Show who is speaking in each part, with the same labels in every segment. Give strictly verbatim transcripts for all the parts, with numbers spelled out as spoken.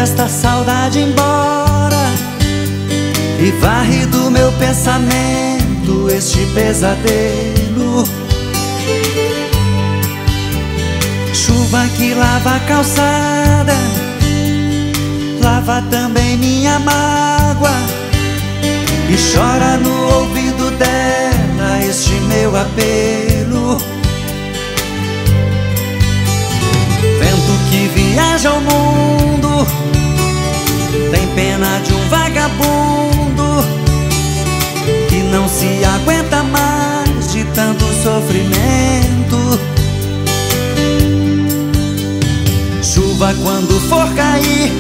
Speaker 1: esta saudade embora e varre do meu pensamento este pesadelo. Chuva que lava a calçada, lava também minha mágoa e chora no ouvido dela este meu apelo. Vento que viaja ao mundo, tem pena de um vagabundo que não se aguenta mais de tanto sofrimento. Chuva quando for cair,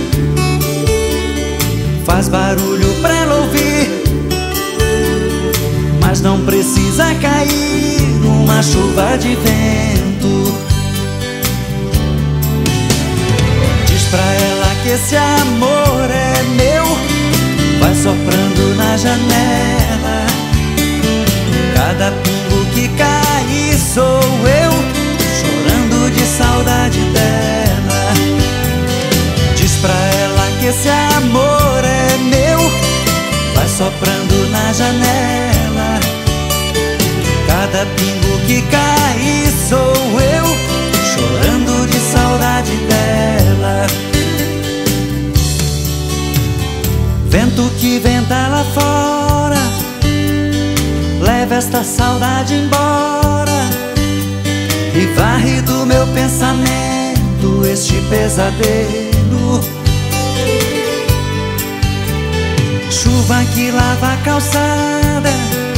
Speaker 1: faz barulho pra ela ouvir, mas não precisa cair uma chuva de vento. Diz pra ela que esse amor é meu, vai soprando na janela. Cada pingo que cai sou eu, chorando de saudade dela. Diz pra ela que esse amor é meu, vai soprando na janela. Cada pingo que cai sou eu, chorando de saudade dela. Vento que venta lá fora, leva esta saudade embora e varre do meu pensamento este pesadelo. Chuva que lava a calçada,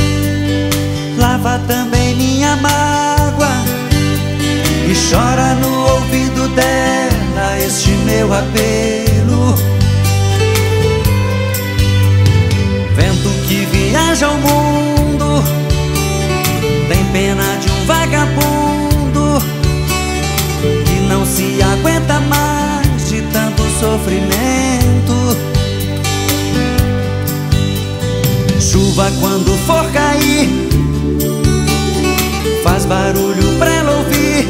Speaker 1: lava também minha mágoa e chora no ouvido dela este meu apelo. Vento que viaja ao mundo, tem pena de um vagabundo que não se aguenta mais de tanto sofrimento. Chuva quando for cair, faz barulho pra ela ouvir,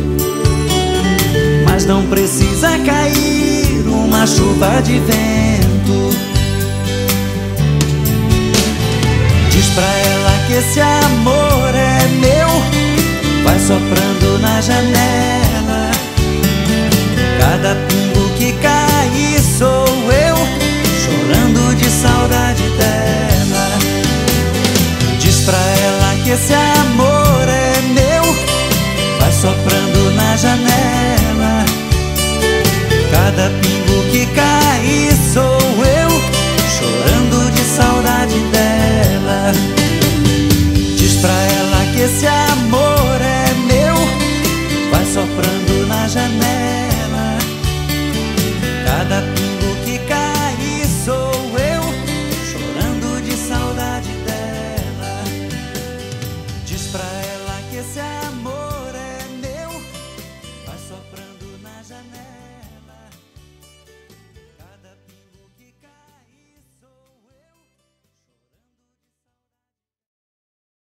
Speaker 1: mas não precisa cair uma chuva de vento. Diz pra ela que esse amor é meu, vai soprando na janela. Cada pingo que cai sou eu, chorando de saudade dela. Diz pra ela que esse amor é meu, vai soprando na janela. Cada pingo que cai sou eu, chorando de saudade dela. Diz pra ela que esse amor é meu, vai soprando na janela. Cada pingo que cai sou eu, chorando de saudade dela. Diz pra ela que esse amor